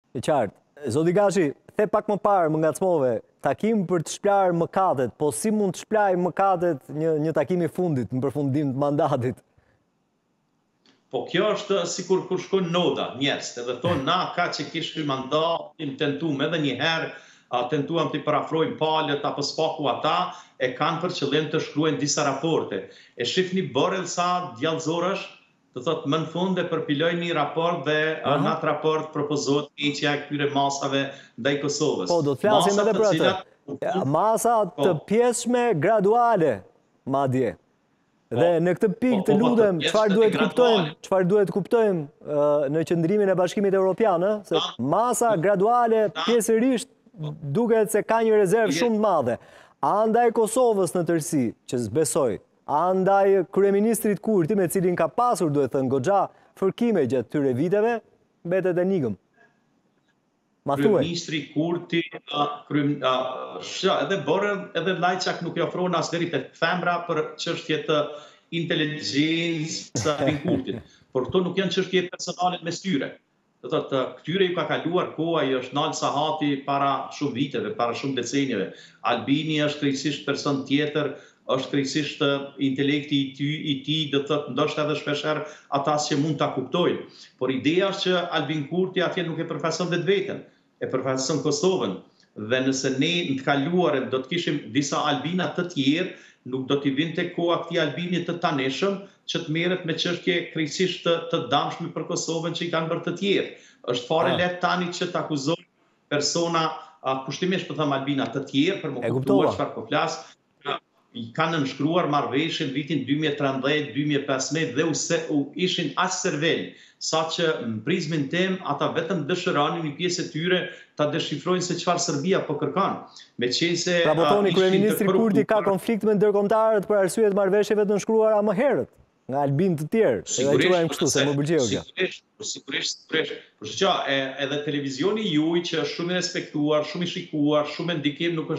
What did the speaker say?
E qartë. Zoti Gashi, the pak më parë më ngacmove, takim për të shplarë mëkatet, po si mund të shplaj mëkatet një takim i fundit, në përfundim të mandatit? Po kjo është sikur kur shkojnë noda, njerëz, edhe thonë na ka që kishim mandatin, tentuam edhe një herë, tentuam të parafrojmë palët apo spaku ata, e kanë për qëllim të shkruajnë disa raporte. E shifni Borrell sa djallëzor është, të thotë më në fund e përpiloj një raport dhe në atë raport propozohet heqja e këtyre masave ndaj Kosovës. Po, do të flasim edhe për atë. Masa të pjesshme graduale, madje. Dhe në këtë pikë të lutem, çfarë duhet kuptojmë në qëndrimin e Bashkimit Evropian, se masa graduale pjesërisht duket se ka një rezervë shumë të madhe. Andaj Kosovës në tërësi, që zbesoj, andaj kryeministrit Kurti, me cilin ka pasur, duhet thënë, goxha fërkime gjatë tyre viteve, mbetet enigm. Ma thuaj. Kryeministri Kurti, edhe Borrell, edhe Lajçak nuk i ofron as deri tek femra për çështje të inteligjencës së Kurtit. Por këto nuk janë çështje personale mes tyre. Do thotë, këtyre ju ka kaluar koha, i është Nal Sahati para shumë viteve, para shumë decenjeve. Albini është krejtësisht person tjetër, është krejtësisht intelekti i tij, do thotë ndoshta edhe shpeshherë ata që mund ta kuptojnë. Por ideja është që Albin Kurti atje nuk e përfaqëson vetveten, e përfaqëson Kosovën. Dhe nëse ne në të kaluarën do të kishim disa albina të tjerë, nuk do t'i vinte koha këtij albini të taneshëm që të merret me çështje krejtësisht të dëmshme për Kosovën që i kanë bërë të tjerë. Është fare lehtë tani që të akuzojnë persona kushtimisht po them albina të tjerë për më kuptuar çfarë po flas. I kanë nënshkruar marrëveshjen vitin 2013-2015 dhe u ishin aq servel, sa që në prizmin tim ata vetëm dëshironin një pjesë e tyre ta deshifrojnë se çfarë Serbia po kërkon. Meqense pra po thoni kryeministri Kurti ka konflikt me ndërkombëtarët për arsye të marrëveshjeve të nënshkruara më herët nga albin të tjerë. Edhe quajmë kështu se më pëlqeu kjo. Sigurisht. Por çka, edhe televizioni juaj që është shumë i respektuar, shumë i shikuar, shumë ndikim nuk është